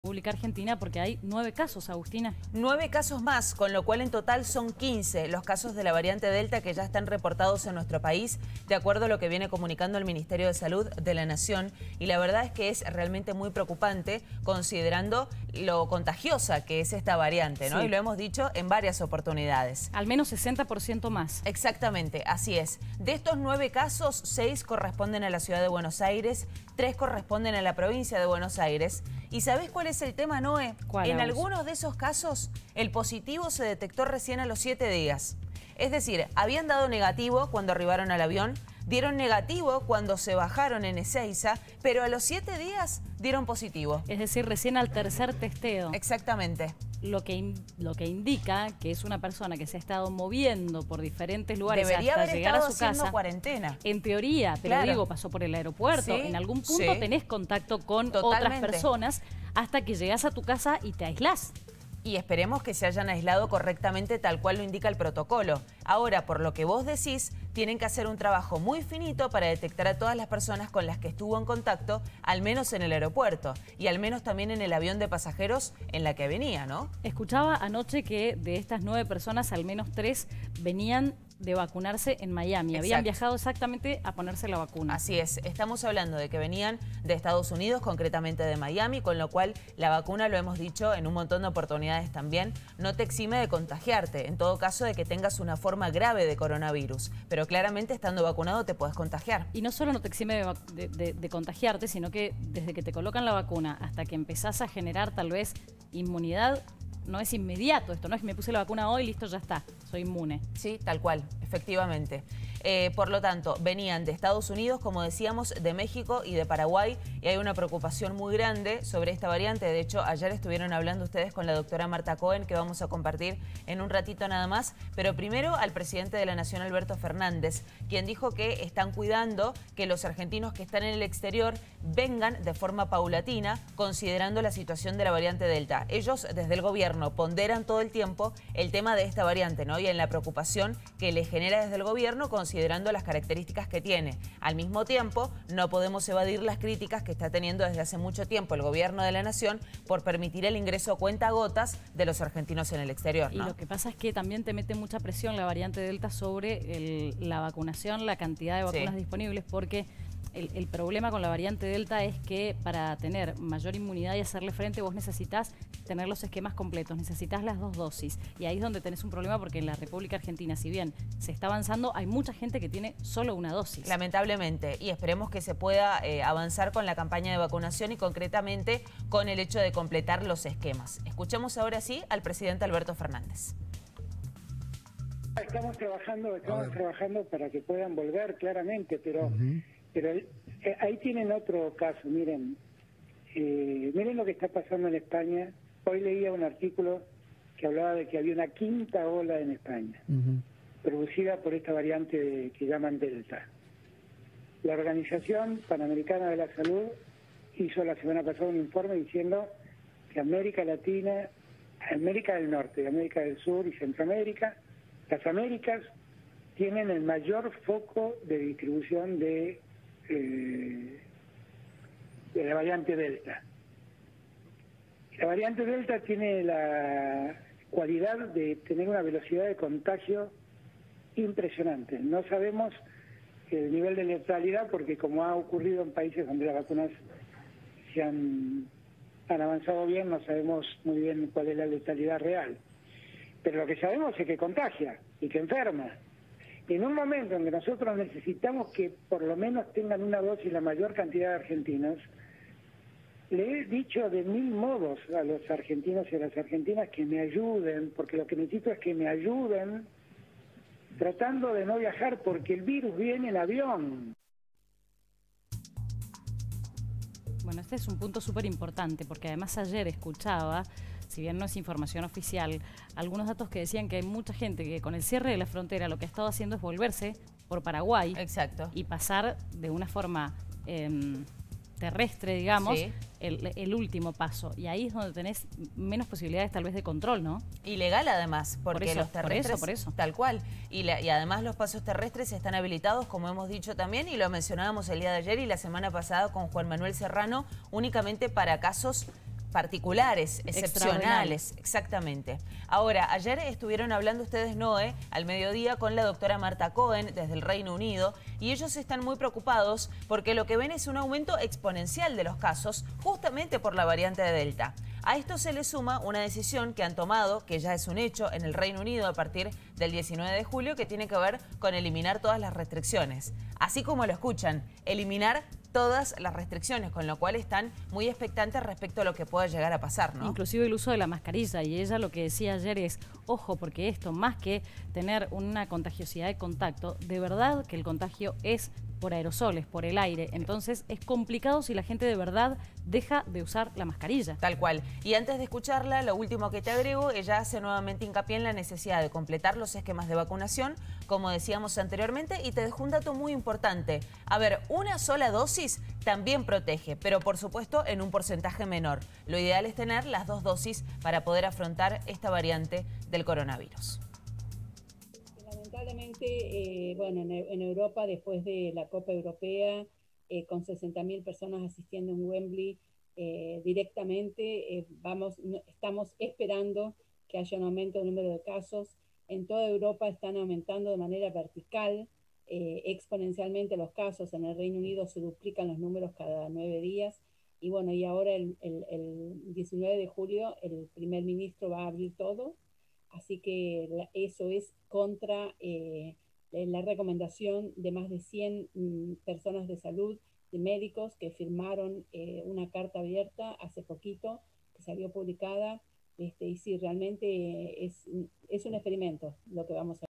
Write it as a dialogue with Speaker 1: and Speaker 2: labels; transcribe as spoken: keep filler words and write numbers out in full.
Speaker 1: República Argentina porque hay nueve casos, Agustina.
Speaker 2: Nueve casos más, con lo cual en total son quince los casos de la variante Delta que ya están reportados en nuestro país, de acuerdo a lo que viene comunicando el Ministerio de Salud de la Nación. Y la verdad es que es realmente muy preocupante considerando lo contagiosa que es esta variante, ¿no? Sí. Y lo hemos dicho en varias oportunidades.
Speaker 1: Al menos sesenta por ciento más.
Speaker 2: Exactamente, así es. De estos nueve casos, seis corresponden a la ciudad de Buenos Aires, tres corresponden a la provincia de Buenos Aires. ¿Y sabés cuál es el tema, Noé?
Speaker 1: ¿Cuál,
Speaker 2: en
Speaker 1: Agus?
Speaker 2: algunos de esos casos, el positivo se detectó recién a los siete días. Es decir, habían dado negativo cuando arribaron al avión, dieron negativo cuando se bajaron en Ezeiza, pero a los siete días dieron positivo.
Speaker 1: Es decir, recién al tercer testeo.
Speaker 2: Exactamente.
Speaker 1: Lo que, in, lo que indica que es una persona que se ha estado moviendo por diferentes lugares
Speaker 2: Debería
Speaker 1: hasta
Speaker 2: haber
Speaker 1: llegar a su
Speaker 2: estado haciendo
Speaker 1: casa.
Speaker 2: cuarentena.
Speaker 1: En teoría, pero
Speaker 2: Claro.
Speaker 1: digo, pasó por el aeropuerto.
Speaker 2: Sí,
Speaker 1: en algún punto
Speaker 2: sí.
Speaker 1: tenés contacto con
Speaker 2: Totalmente.
Speaker 1: otras personas hasta que llegás a tu casa y te aislás.
Speaker 2: Y esperemos que se hayan aislado correctamente tal cual lo indica el protocolo. Ahora, por lo que vos decís, tienen que hacer un trabajo muy finito para detectar a todas las personas con las que estuvo en contacto, al menos en el aeropuerto y al menos también en el avión de pasajeros en la que venía, ¿no?
Speaker 1: Escuchaba anoche que de estas nueve personas, al menos tres venían de vacunarse en Miami.
Speaker 2: Exacto.
Speaker 1: Habían viajado exactamente a ponerse la vacuna.
Speaker 2: Así es, estamos hablando de que venían de Estados Unidos, concretamente de Miami, con lo cual la vacuna, lo hemos dicho en un montón de oportunidades también, no te exime de contagiarte, en todo caso de que tengas una forma grave de coronavirus, pero claramente estando vacunado te puedes contagiar.
Speaker 1: Y no solo no te exime de, de, de, de contagiarte, sino que desde que te colocan la vacuna hasta que empezás a generar tal vez inmunidad, no es inmediato esto, no es que me puse la vacuna hoy, listo, ya está, soy inmune.
Speaker 2: Sí, tal cual, efectivamente. Eh, por lo tanto, venían de Estados Unidos, como decíamos, de México y de Paraguay, y hay una preocupación muy grande sobre esta variante. De hecho, ayer estuvieron hablando ustedes con la doctora Marta Cohen, que vamos a compartir en un ratito nada más, pero primero al presidente de la Nación, Alberto Fernández, quien dijo que están cuidando que los argentinos que están en el exterior vengan de forma paulatina, considerando la situación de la variante Delta. Ellos, desde el gobierno, ponderan todo el tiempo el tema de esta variante, ¿no? Y en la preocupación que le genera desde el gobierno, considerando las características que tiene. Al mismo tiempo, no podemos evadir las críticas que está teniendo desde hace mucho tiempo el gobierno de la Nación por permitir el ingreso a cuentagotas de los argentinos en el exterior, ¿no?
Speaker 1: Y lo que pasa es que también te mete mucha presión la variante Delta sobre el, la vacunación, la cantidad de vacunas
Speaker 2: Sí.
Speaker 1: disponibles, porque el, el problema con la variante Delta es que para tener mayor inmunidad y hacerle frente vos necesitas tener los esquemas completos, necesitas las dos dosis. Y ahí es donde tenés un problema porque en la República Argentina, si bien se está avanzando, hay mucha gente que tiene solo una dosis.
Speaker 2: Lamentablemente, y esperemos que se pueda eh, avanzar con la campaña de vacunación y concretamente con el hecho de completar los esquemas. Escuchemos ahora sí al presidente Alberto Fernández.
Speaker 3: Estamos trabajando, estamos trabajando para que puedan volver claramente, pero, uh-huh. pero eh, ahí tienen otro caso. Miren, eh, miren lo que está pasando en España. Hoy leía un artículo que hablaba de que había una quinta ola en España, uh-huh. producida por esta variante de, que llaman Delta. La Organización Panamericana de la Salud hizo la semana pasada un informe diciendo que América Latina, América del Norte, América del Sur y Centroamérica, las Américas tienen el mayor foco de distribución de, eh, de la variante Delta. La variante Delta tiene la cualidad de tener una velocidad de contagio impresionante. No sabemos el nivel de letalidad porque, como ha ocurrido en países donde las vacunas se han, han avanzado bien, no sabemos muy bien cuál es la letalidad real. Pero lo que sabemos es que contagia y que enferma. Y en un momento en que nosotros necesitamos que por lo menos tengan una dosis la mayor cantidad de argentinos, le he dicho de mil modos a los argentinos y a las argentinas que me ayuden, porque lo que necesito es que me ayuden tratando de no viajar porque el virus viene en avión.
Speaker 1: Bueno, este es un punto súper importante porque además ayer escuchaba, si bien no es información oficial, algunos datos que decían que hay mucha gente que con el cierre de la frontera lo que ha estado haciendo es volverse por Paraguay.
Speaker 2: Exacto.
Speaker 1: Y pasar de una forma eh, terrestre, digamos,
Speaker 2: sí.
Speaker 1: el, el último paso. Y ahí es donde tenés menos posibilidades tal vez de control, ¿no?
Speaker 2: Ilegal además, porque
Speaker 1: por eso,
Speaker 2: los terrestres...
Speaker 1: Por eso, por eso.
Speaker 2: Tal cual. Y, la, y además los pasos terrestres están habilitados, como hemos dicho también, y lo mencionábamos el día de ayer y la semana pasada con Juan Manuel Serrano, únicamente para casos particulares, excepcionales, exactamente. Ahora, ayer estuvieron hablando ustedes, Noé, al mediodía con la doctora Marta Cohen desde el Reino Unido, y ellos están muy preocupados porque lo que ven es un aumento exponencial de los casos justamente por la variante de Delta. A esto se le suma una decisión que han tomado, que ya es un hecho en el Reino Unido a partir del diecinueve de julio, que tiene que ver con eliminar todas las restricciones. Así como lo escuchan, eliminar todas las restricciones, con lo cual están muy expectantes respecto a lo que pueda llegar a pasar, ¿no?
Speaker 1: Inclusive el uso de la mascarilla, y ella lo que decía ayer es, ojo, porque esto, más que tener una contagiosidad de contacto, de verdad que el contagio es por aerosoles, por el aire, entonces es complicado si la gente de verdad deja de usar la mascarilla.
Speaker 2: Tal cual. Y antes de escucharla, lo último que te agrego, ella hace nuevamente hincapié en la necesidad de completar los esquemas de vacunación, como decíamos anteriormente, y te dejo un dato muy importante. A ver, una sola dosis también protege, pero por supuesto en un porcentaje menor. Lo ideal es tener las dos dosis para poder afrontar esta variante del coronavirus.
Speaker 4: Lamentablemente, eh, bueno, en, en Europa, después de la Copa Europea, eh, con sesenta mil personas asistiendo en Wembley eh, directamente, eh, vamos, estamos esperando que haya un aumento del número de casos. En toda Europa están aumentando de manera vertical, eh, exponencialmente los casos. En el Reino Unido se duplican los números cada nueve días. Y bueno, y ahora el, el, el diecinueve de julio el primer ministro va a abrir todo. Así que la, eso es contra eh, la recomendación de más de cien mm, personas de salud, de médicos que firmaron eh, una carta abierta hace poquito, que salió publicada, este, y sí, realmente es, es un experimento lo que vamos a